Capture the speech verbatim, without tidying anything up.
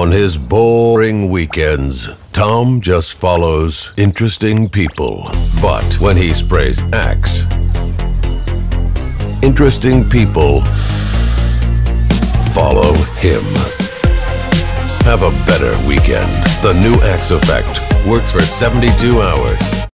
On his boring weekends, Tom just follows interesting people. But when he sprays Axe, interesting people follow him. Have a better weekend. The new Axe effect works for seventy-two hours.